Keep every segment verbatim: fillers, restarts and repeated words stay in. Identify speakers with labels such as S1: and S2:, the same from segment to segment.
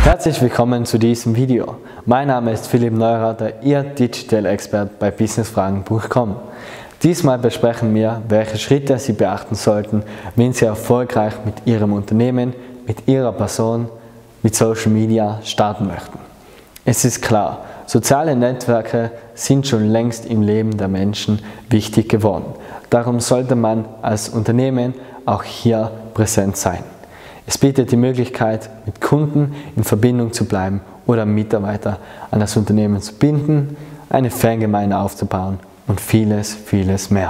S1: Herzlich willkommen zu diesem Video. Mein Name ist Philipp Neurater, Ihr Digital Expert bei businessfragen punkt com. Diesmal besprechen wir, welche Schritte Sie beachten sollten, wenn Sie erfolgreich mit Ihrem Unternehmen, mit Ihrer Person, mit Social Media starten möchten. Es ist klar, soziale Netzwerke sind schon längst im Leben der Menschen wichtig geworden. Darum sollte man als Unternehmen auch hier präsent sein. Es bietet die Möglichkeit, mit Kunden in Verbindung zu bleiben oder Mitarbeiter an das Unternehmen zu binden, eine Fangemeinde aufzubauen und vieles, vieles mehr.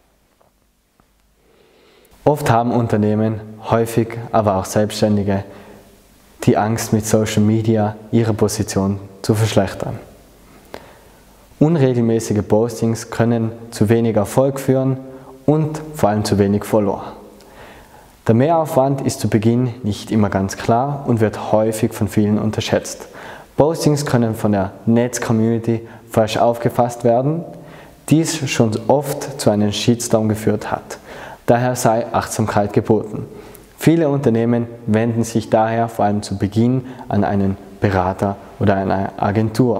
S1: Oft haben Unternehmen, häufig aber auch Selbstständige, die Angst, mit Social Media ihre Position zu verschlechtern. Unregelmäßige Postings können zu wenig Erfolg führen und vor allem zu wenig Follower. Der Mehraufwand ist zu Beginn nicht immer ganz klar und wird häufig von vielen unterschätzt. Postings können von der Netz-Community falsch aufgefasst werden, dies schon oft zu einem Shitstorm geführt hat. Daher sei Achtsamkeit geboten. Viele Unternehmen wenden sich daher vor allem zu Beginn an einen Berater oder eine Agentur.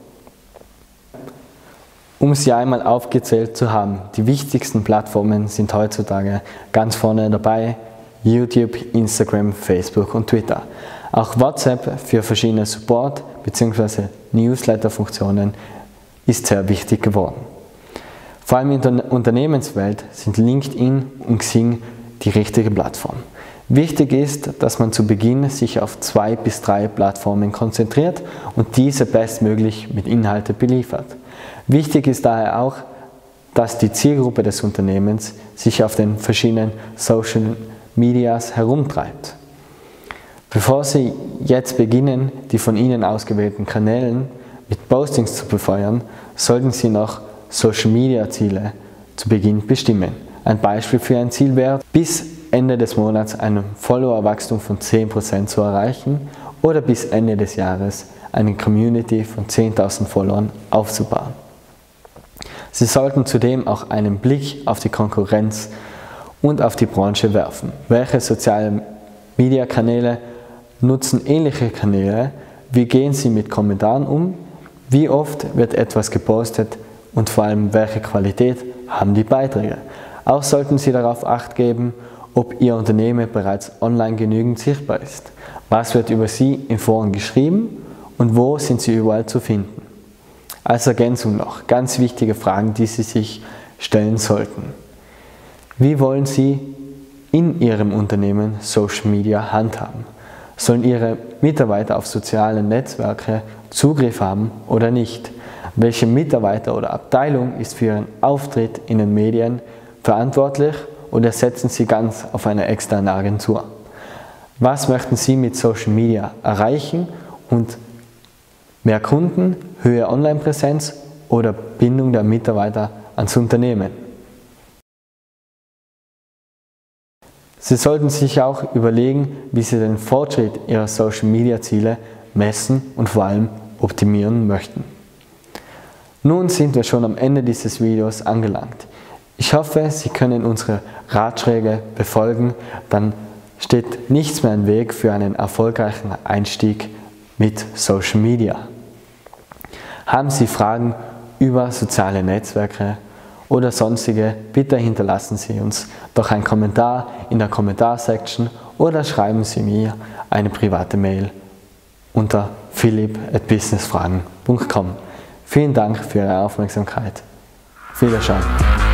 S1: Um sie einmal aufgezählt zu haben, die wichtigsten Plattformen sind heutzutage ganz vorne dabei: YouTube, Instagram, Facebook und Twitter. Auch WhatsApp für verschiedene Support- bzw. Newsletter-Funktionen ist sehr wichtig geworden. Vor allem in der Unternehmenswelt sind LinkedIn und Xing die richtige Plattform. Wichtig ist, dass man zu Beginn sich auf zwei bis drei Plattformen konzentriert und diese bestmöglich mit Inhalten beliefert. Wichtig ist daher auch, dass die Zielgruppe des Unternehmens sich auf den verschiedenen Social Medias herumtreibt. Bevor Sie jetzt beginnen, die von Ihnen ausgewählten Kanälen mit Postings zu befeuern, sollten Sie noch Social Media Ziele zu Beginn bestimmen. Ein Beispiel für ein Ziel wäre, bis Ende des Monats ein Followerwachstum von zehn Prozent zu erreichen oder bis Ende des Jahres eine Community von zehntausend Followern aufzubauen. Sie sollten zudem auch einen Blick auf die Konkurrenz und auf die Branche werfen. Welche sozialen Media-Kanäle nutzen ähnliche Kanäle? Wie gehen sie mit Kommentaren um? Wie oft wird etwas gepostet? Und vor allem, welche Qualität haben die Beiträge? Auch sollten Sie darauf Acht geben, ob Ihr Unternehmen bereits online genügend sichtbar ist. Was wird über Sie in Foren geschrieben und wo sind Sie überall zu finden? Als Ergänzung noch ganz wichtige Fragen, die Sie sich stellen sollten. Wie wollen Sie in Ihrem Unternehmen Social Media handhaben? Sollen Ihre Mitarbeiter auf soziale Netzwerke Zugriff haben oder nicht? Welche Mitarbeiter oder Abteilung ist für Ihren Auftritt in den Medien verantwortlich oder setzen Sie ganz auf eine externe Agentur? Was möchten Sie mit Social Media erreichen und mehr Kunden, höhere Online-Präsenz oder Bindung der Mitarbeiter ans Unternehmen? Sie sollten sich auch überlegen, wie Sie den Fortschritt Ihrer Social Media Ziele messen und vor allem optimieren möchten. Nun sind wir schon am Ende dieses Videos angelangt. Ich hoffe, Sie können unsere Ratschläge befolgen, dann steht nichts mehr im Weg für einen erfolgreichen Einstieg mit Social Media. Haben Sie Fragen über soziale Netzwerke oder sonstige, bitte hinterlassen Sie uns doch einen Kommentar in der Kommentarsektion oder schreiben Sie mir eine private Mail unter philipp at businessfragen punkt com. Vielen Dank für Ihre Aufmerksamkeit. Wiederschauen.